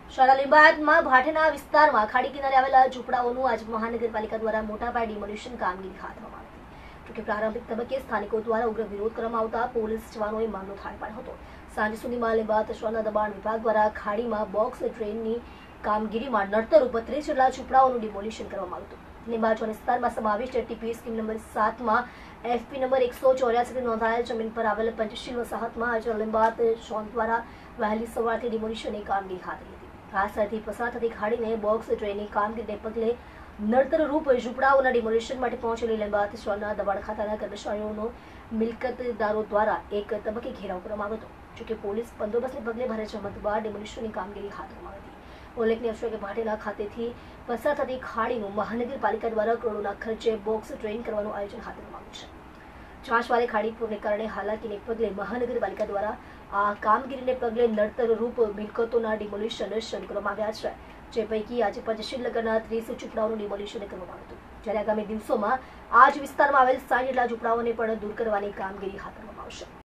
શાળા લીંબાયતમાં ભાટેના વિસ્તારમાં ખાડી કિનારે આવેલા ઝૂંપડાઓનું આજ મહાનગરપાલિકા દ્વારા મોટા પાયે ડિમોલિશન કામગીરી હાથ ધરવામાં આવી હતી. જોકે પ્રારંભિક તબક્કે સ્થાનિકો દ્વારા ઉગ્ર વિરોધ કરવામાં આવતા પોલીસ જવાનોએ મામલો થાળે પાડ્યો હતો. સાંજ સુધીમાં લીંબાયત શહેરના દબાણ વિભાગ દ્વારા ખાડીમાં બોક્સ ટ્રેનની કામગીરીમાં નડતરૂપ 32 જેટલા ઝૂંપડાઓનું ડિમોલિશન કરવામાં આવ્યું હતું. લીંબાયત વિસ્તારમાં સમાવિષ્ટ ટીપી સ્કીમ નંબર 7માં એફપી નંબર 184 નોંધાયેલ જમીન પર આવેલ પંચશીલ વસાહતમાં આજે લીંબાયત ઝોન દ્વારા વહેલી સવારથી ડિમોલિશનની કામગીરી હાથ ધરી હતી. આ સ્થળથી પસાર થતી ખાડીને બોક્સ ટ્રેનની કામગીરીને પગલે નડતરરૂપ ઝૂંપડાઓના ડિમોલિશન માટે પહોંચેલી લીંબાયત શહેરના દબાણ ખાતાના કર્મચારીઓનો મિલકતદારો દ્વારા એક તબક્કે ઘેરાવ કરવામાં આવ્યો હતો. જોકે પોલીસ બંદોબસ્તને પગલે ભારે જહેમત બાદ ડિમોલિશનની કામગીરી હાથ ધરવામાં આવી હતી. ઉલ્લેખનીય છે કે ભાટેના ખાતેથી પસાર થતી ખાડીનું મહાનગરપાલિકા દ્વારા કરોડોના ખર્ચે બોક્સ ટ્રેન કરવાનું આયોજન હાથ ધરવામાં આવ્યું છે. ચાંચવાલે ખાડી પૂરને કારણે હાલાકીને પગલે મહાનગરપાલિકા દ્વારા આ કામગીરીને પગલે નડતરરૂપ મિલકતોના ડિમોલિશન શરૂ કરવામાં આવ્યા છે. જે પૈકી આજે પંચશીલ નગરના 30 ઝૂંપડાઓનું ડિમોલિશન કરવામાં આવ્યું હતું. જ્યારે આગામી દિવસોમાં આ જ વિસ્તારમાં આવેલ 60 જેટલા ઝૂંપડાઓને પણ દૂર કરવાની કામગીરી હાથ ધરવામાં આવશે.